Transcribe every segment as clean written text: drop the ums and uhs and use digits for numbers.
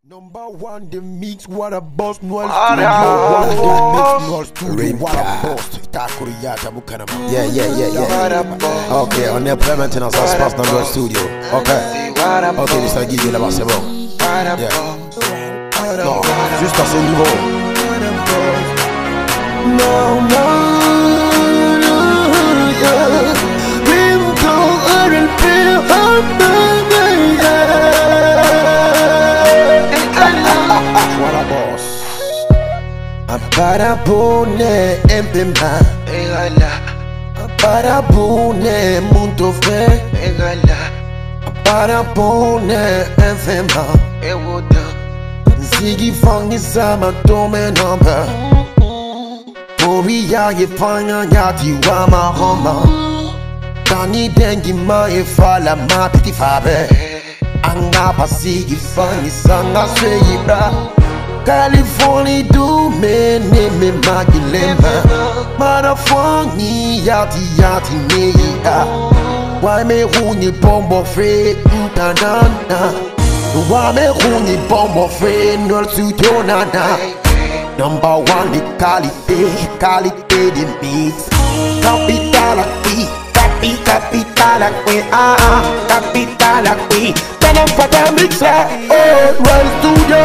Number one, the mix, what a boss, no studio. One, the mix, no studio, what a boss. Takuriyata Bukanama. Yeah. Okay, on the maintenance, I pass number studio. Okay, this I give you the bass, bon. Yeah. Non, juste à ce niveau. No, yeah. Dream go and feel what a boss. Parabone empema. Parabone muito fe. Parabone empema. Ziggy fungi sama tome number. Poriya ye fanya yati wama homa. Tani dengi ma e fala ma piti fabe. Anga pasigi fungi sanga sweyibra. California do me name magilema. Marafongi yati me ya. Why me huni bombo fe ntanana. Why me huni bombo fe no studio nana. Number one the qualité the mix. Capital aquí, capital aquí, capital aquí. Tenemos para mixar. Well studio.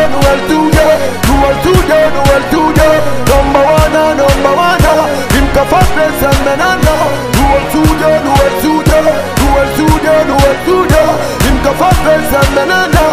Number one. Him capable and menano. Well studio. Him capable and menano.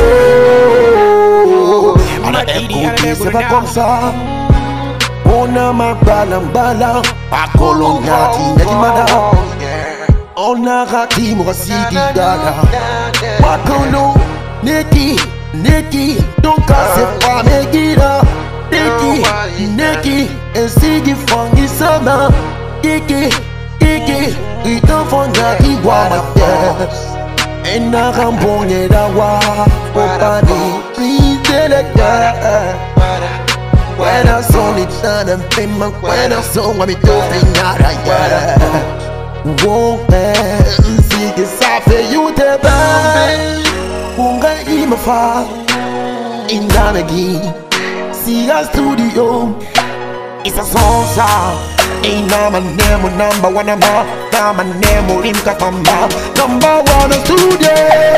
On a écouté, c'est pas comme ça. On a ma balam, pas coloniati, n'imada. On a raté moi si dada. Wakono, Neki, donc c'est pas mes guides. Neki, et Sigi Fangi Sama. Kiki, il t'en fonda iguana. Et n'a rambonné d'awa, Opani, please delecta. When I saw it done and payment, when I saw what me doing, yada. Won't see the safe, you the best. Unga imafa, in Danagi, see a studio. It's a song sound. Ain't nama name number one ama. Nama name rimka kamba. Number one studio.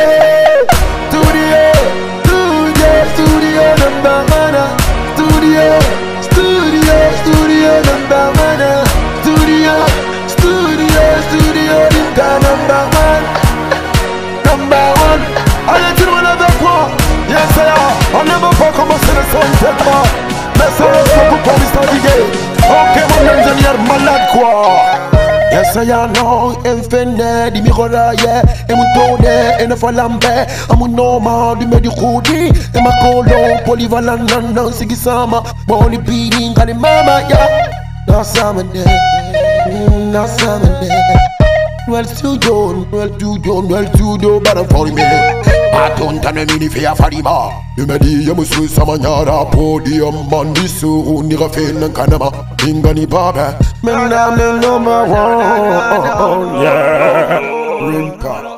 Studio number one. Studio number one. Studio rimka number one. Allez tout le monde avec moi. Yes sir. On ne veut pas commencer le son tellement. Mais ça reste pour Mr. DJ. Ok mon ingénieur malade quoi. Yes I know infene di mikora yeah. E mon tone e ne falambe. Amu noma di medi khudi. E makolo polyvalent nan sigi sama. Boni bini ngani mama yeah. Nasamane. Well studio, bara for me. Aton tane mini fea farima. You me di yamusu samanyara podium mandisu uni rafen kanama. Ingani baba. Men number one, yeah. Rimka.